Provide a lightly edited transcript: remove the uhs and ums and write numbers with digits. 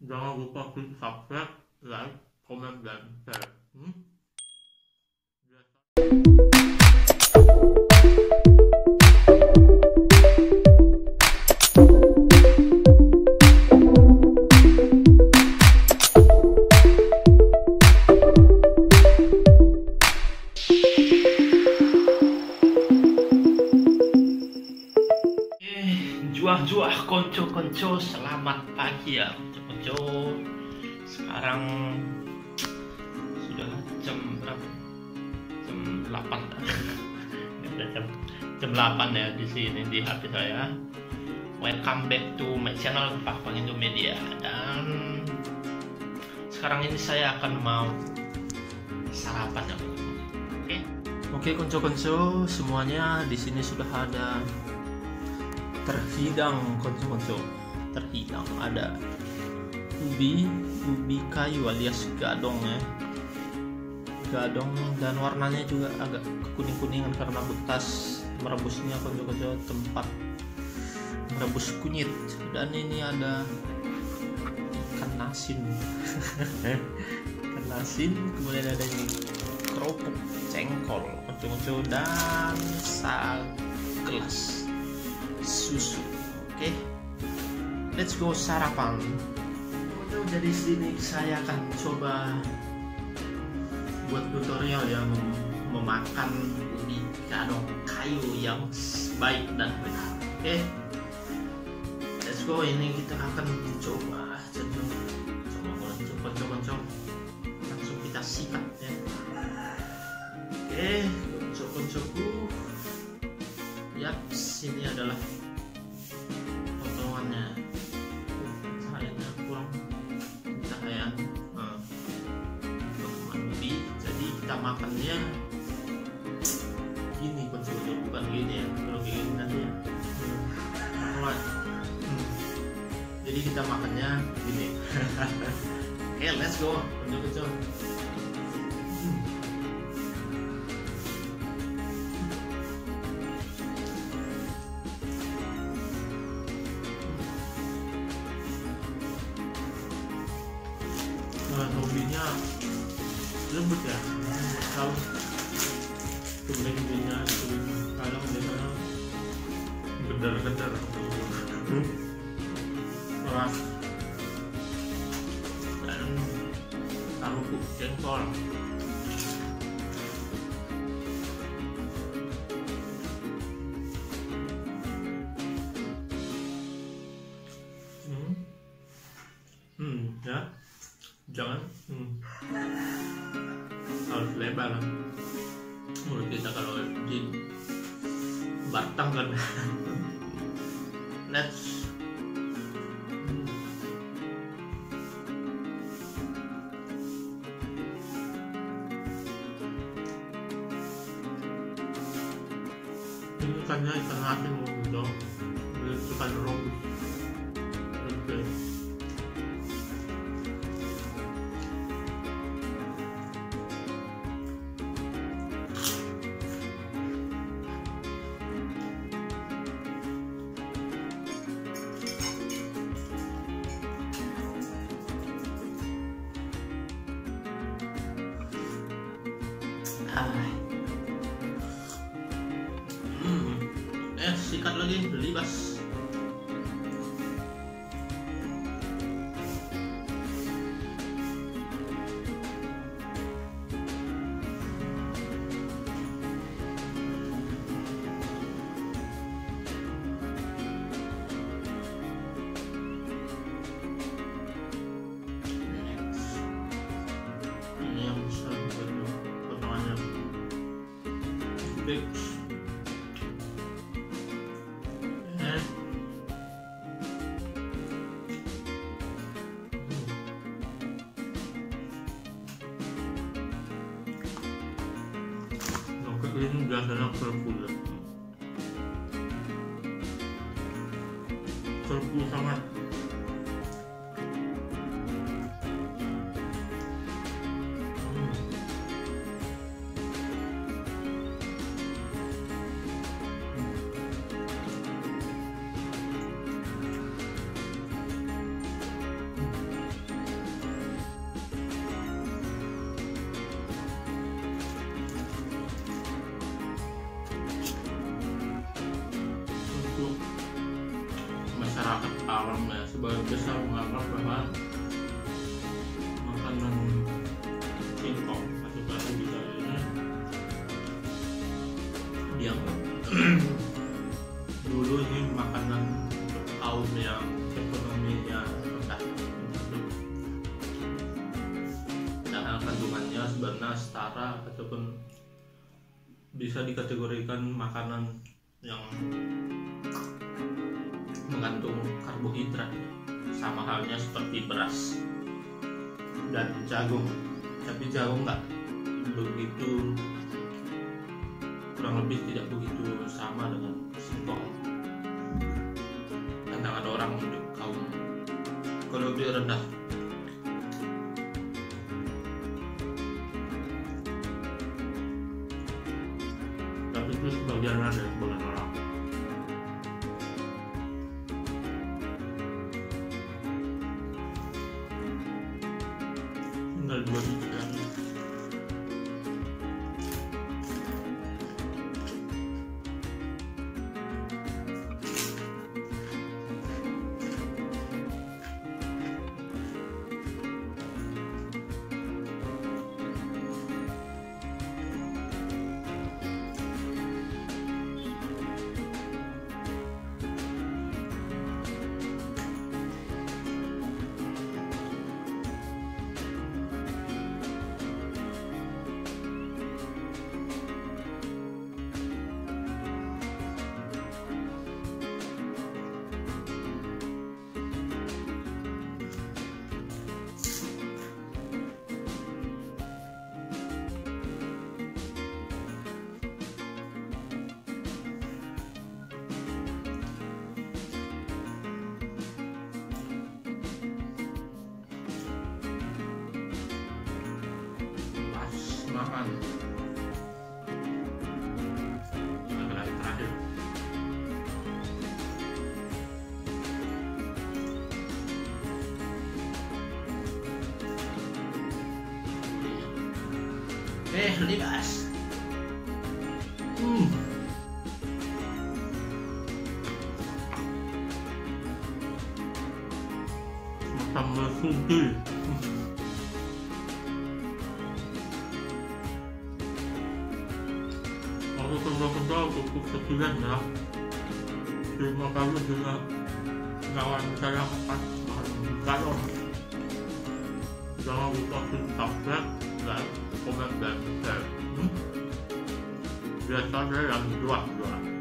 Jangan lupa klik subscribe, like, komen, dan share. Juah-juah konco-konco, selamat pagi ya konco-konco. Sekarang sudah jam berapa? Jam 8. jam 8 ya di sini di HP saya. Welcome back to my channel Pakpang Indomedia. Dan sekarang ini saya akan mau sarapan ya. Oke konco-konco semuanya, di sini sudah ada terhidang konco-konco. Terhidang ada ubi kayu alias gadong ya, gadong, dan warnanya juga agak kuning-kuningan karena bekas merebusnya konco-konco, tempat merebus kunyit. Dan ini ada ikan asin ikan asin, kemudian ada ini kerupuk cengkol konco-konco, dan segelas susu. Oke, let's go sarapan. Jadi sini saya akan coba buat tutorial ya, memakan ubi gadong kayu yang baik dan benar. Oke, let's go. Ini kita akan coba coba langsung kita sikat ya. Oke, konco-koncoku. Yap, sini adalah potongannya. Cahayanya kurang cahaya. Potongan ubi. Jadi kita makannya gini konco-konco, bukan gini ya. Kalau gini nanti ya. Jadi kita makannya gini. Oke, let's go konco-konco. Hobinya lembut ya, kalau kemudiannya kalau biasanya gedar-gedar keras, dan kerupuk jengkol. Ya, jangan harus lebar mulut kita kalau di batang kan. Let's ini ikannya ikan asin dong, ikan rebus. Oke. Sikat lagi, belibas. Ini yang besar potongannya big. Ini biasanya kerupuk sangat sebagian besar menganggap bahwa makanan singkong atau batu bicara ini dianggap dulu ini makanan kaum yang ekonominya rendah, padahal kandungannya sebenarnya setara ataupun bisa dikategorikan makanan yang mengandung karbohidrat, sama halnya seperti beras dan jagung. Tapi jagung nggak begitu, kurang lebih tidak begitu sama dengan singkong. Tantangan orang untuk kaum ekonomi rendah. Tapi itu sebagian dari sebagian orang. Tinggal 2 biji lagi. Makan lagi terakhir. Ligas. Macam sugi. Aku kerja cukup sekian ya. Terima kasih juga kawan saya makan galon. Jangan lupa subscribe, like, komen, dan share. Biasanya yang jual.